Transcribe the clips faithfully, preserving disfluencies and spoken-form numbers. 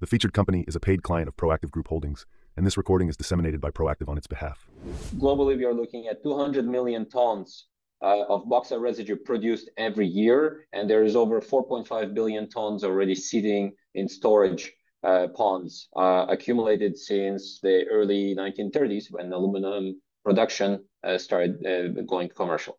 The featured company is a paid client of Proactive Group Holdings, and this recording is disseminated by Proactive on its behalf. Globally, we are looking at two hundred million tons uh, of bauxite residue produced every year, and there is over four point five billion tons already sitting in storage uh, ponds, uh, accumulated since the early nineteen thirties when aluminum production uh, started uh, going commercial.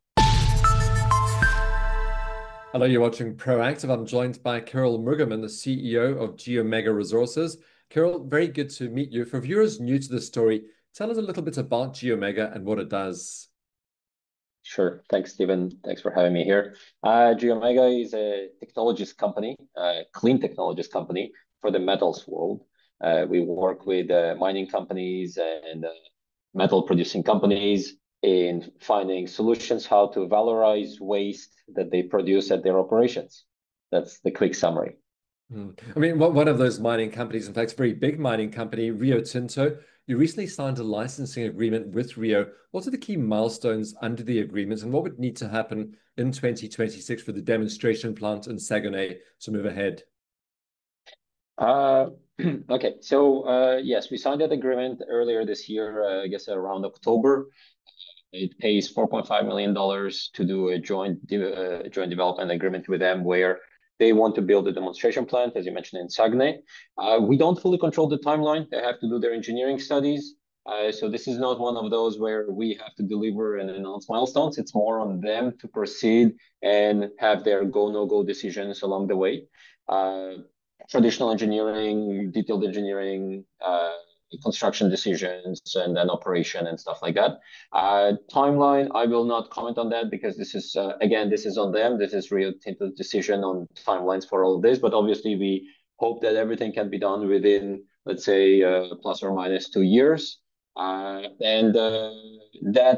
Hello, you're watching Proactive. I'm joined by Kiril Mugerman, the C E O of Geomega Resources. Kiril, very good to meet you. For viewers new to the story, tell us a little bit about Geomega and what it does. Sure. Thanks, Stephen. Thanks for having me here. Uh, Geomega is a technologies company, a clean technologies company for the metals world. Uh, we work with uh, mining companies and uh, metal producing companies in finding solutions how to valorize waste that they produce at their operations. That's the quick summary. Mm. I mean, one of those mining companies, in fact, a very big mining company, Rio Tinto, you recently signed a licensing agreement with Rio. What are the key milestones under the agreement, and what would need to happen in twenty twenty-six for the demonstration plant in Saguenay to move ahead? Uh, okay, so uh, yes, we signed that agreement earlier this year, uh, I guess around October. It pays four point five million dollars to do a joint, de uh, joint development agreement with them where they want to build a demonstration plant, as you mentioned, in Saguenay. Uh, we don't fully control the timeline. They have to do their engineering studies. Uh, so this is not one of those where we have to deliver and announce milestones. It's more on them to proceed and have their go, no-go decisions along the way. Uh, traditional engineering, detailed engineering, uh, construction decisions, and then operation and stuff like that. Uh, timeline, I will not comment on that because this is, uh, again, this is on them. This is Rio Tinto's decision on timelines for all of this. But obviously, we hope that everything can be done within, let's say, uh, plus or minus two years. Uh, and uh, that,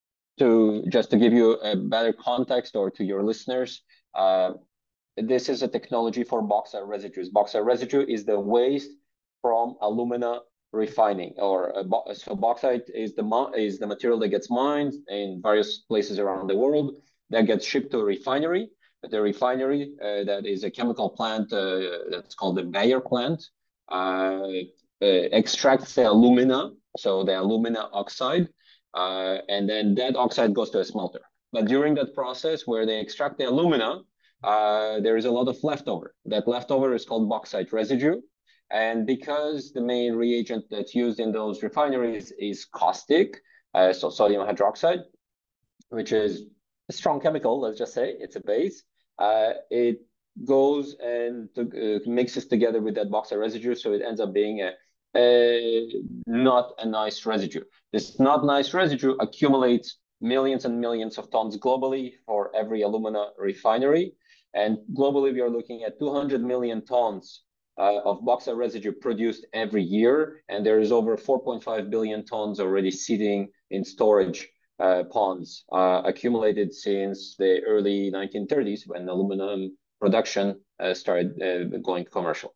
to just to give you a better context or to your listeners, uh, this is a technology for bauxite residues. Bauxite residue is the waste from alumina refining, or uh, so bauxite is the is the material that gets mined in various places around the world that gets shipped to a refinery. The refinery uh, that is a chemical plant uh, that's called the Bayer plant uh, uh, extracts the alumina, so the alumina oxide, uh, and then that oxide goes to a smelter. But during that process where they extract the alumina, uh, there is a lot of leftover. That leftover is called bauxite residue. And because the main reagent that's used in those refineries is caustic, uh, so sodium hydroxide, which is a strong chemical, let's just say, it's a base, uh, it goes and to, uh, mixes together with that bauxite residue, so it ends up being a, a not a nice residue. This not nice residue accumulates millions and millions of tons globally for every alumina refinery. And globally, we are looking at two hundred million tons Uh, of bauxite residue produced every year, and there is over four point five billion tons already sitting in storage uh, ponds, uh, accumulated since the early nineteen thirties when aluminum production uh, started uh, going commercial.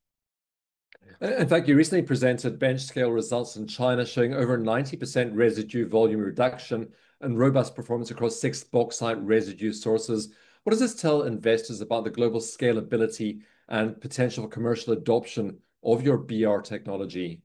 In fact, you recently presented bench scale results in China showing over ninety percent residue volume reduction and robust performance across six bauxite residue sources. What does this tell investors about the global scalability and potential for commercial adoption of your B R technology?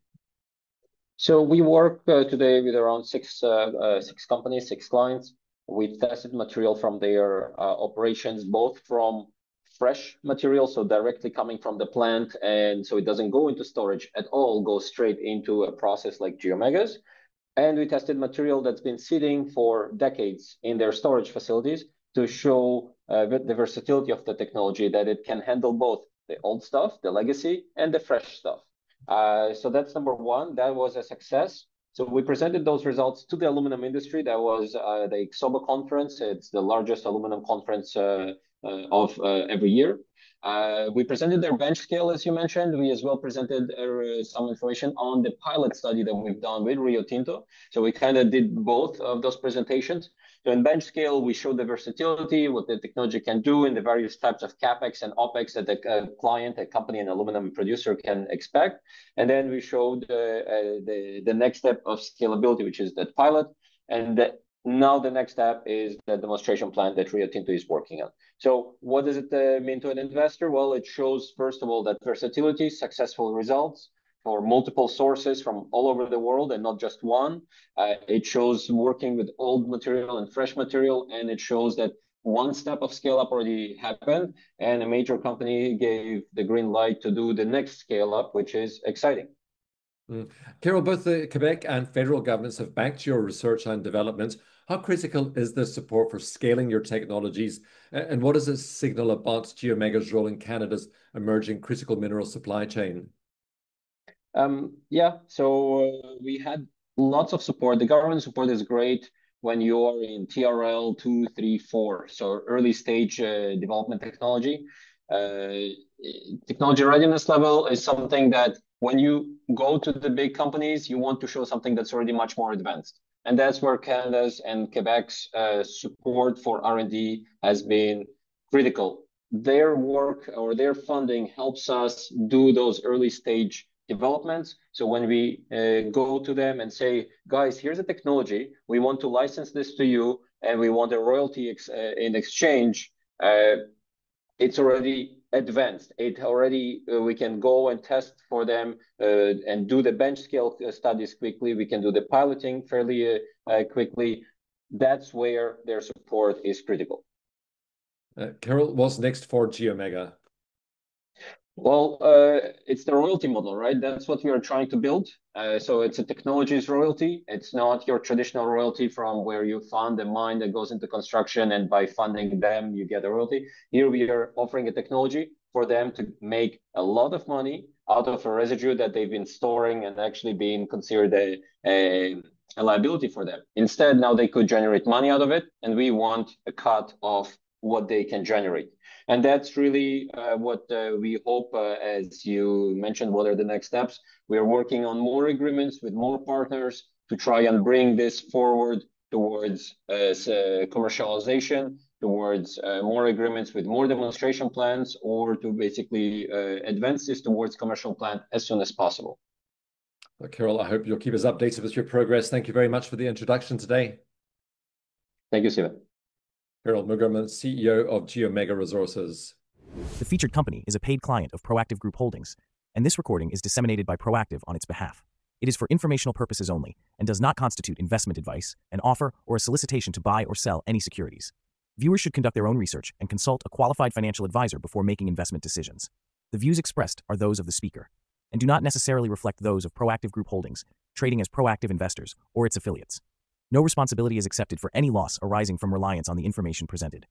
So we work uh, today with around six uh, uh, six companies, six clients. We've tested material from their uh, operations, both from fresh material, so directly coming from the plant, and so it doesn't go into storage at all, goes straight into a process like Geomega's. And we tested material that's been sitting for decades in their storage facilities to show uh, the versatility of the technology, that it can handle both the old stuff, the legacy, and the fresh stuff. Uh, so that's number one. That was a success. So we presented those results to the aluminum industry. That was uh, the I X O B A conference. It's the largest aluminum conference uh, uh, of uh, every year. Uh, we presented their bench scale, as you mentioned. We as well presented uh, some information on the pilot study that we've done with Rio Tinto. So we kind of did both of those presentations. So in bench scale, we showed the versatility, what the technology can do in the various types of CapEx and OpEx that the uh, client, a company, an aluminum producer can expect. And then we showed uh, uh, the, the next step of scalability, which is that pilot. And the Now the next step is the demonstration plant that Rio Tinto is working on. So what does it uh, mean to an investor? Well, it shows, first of all, that versatility, successful results for multiple sources from all over the world and not just one. Uh, it shows working with old material and fresh material, and it shows that one step of scale up already happened, and a major company gave the green light to do the next scale up, which is exciting. Mm. Kiril, both the Quebec and federal governments have backed your research and development. How critical is this support for scaling your technologies? And what does it signal about Geomega's role in Canada's emerging critical mineral supply chain? Um, yeah, so uh, we had lots of support. The government support is great when you are in T R L two, three, four, so early stage uh, development technology. Uh, technology readiness level is something that when you go to the big companies, you want to show something that's already much more advanced. And that's where Canada's and Quebec's uh, support for R and D has been critical. Their work or their funding helps us do those early stage developments. So when we uh, go to them and say, guys, here's a technology, we want to license this to you, and we want a royalty ex uh, in exchange, uh, it's already advanced. It already, uh, we can go and test for them uh, and do the bench scale studies quickly. We can do the piloting fairly uh, uh, quickly. That's where their support is critical. Uh, Kiril, what's next for Geomega? Well, uh, it's the royalty model, right? That's what we are trying to build. Uh, so it's a technologies royalty. It's not your traditional royalty from where you fund a mine that goes into construction, and by funding them, you get a royalty. Here we are offering a technology for them to make a lot of money out of a residue that they've been storing and actually being considered a, a, a liability for them. Instead, now they could generate money out of it, and we want a cut of what they can generate. And that's really uh, what uh, we hope, uh, as you mentioned, what are the next steps? We are working on more agreements with more partners to try and bring this forward towards uh, commercialization, towards uh, more agreements with more demonstration plants, or to basically uh, advance this towards commercial plant as soon as possible. Well, Kiril, I hope you'll keep us updated with your progress. Thank you very much for the introduction today. Thank you, Steven. Kiril Mugerman, C E O of Geomega Resources. The featured company is a paid client of Proactive Group Holdings, and this recording is disseminated by Proactive on its behalf. It is for informational purposes only and does not constitute investment advice, an offer, or a solicitation to buy or sell any securities. Viewers should conduct their own research and consult a qualified financial advisor before making investment decisions. The views expressed are those of the speaker and do not necessarily reflect those of Proactive Group Holdings, trading as Proactive Investors, or its affiliates. No responsibility is accepted for any loss arising from reliance on the information presented.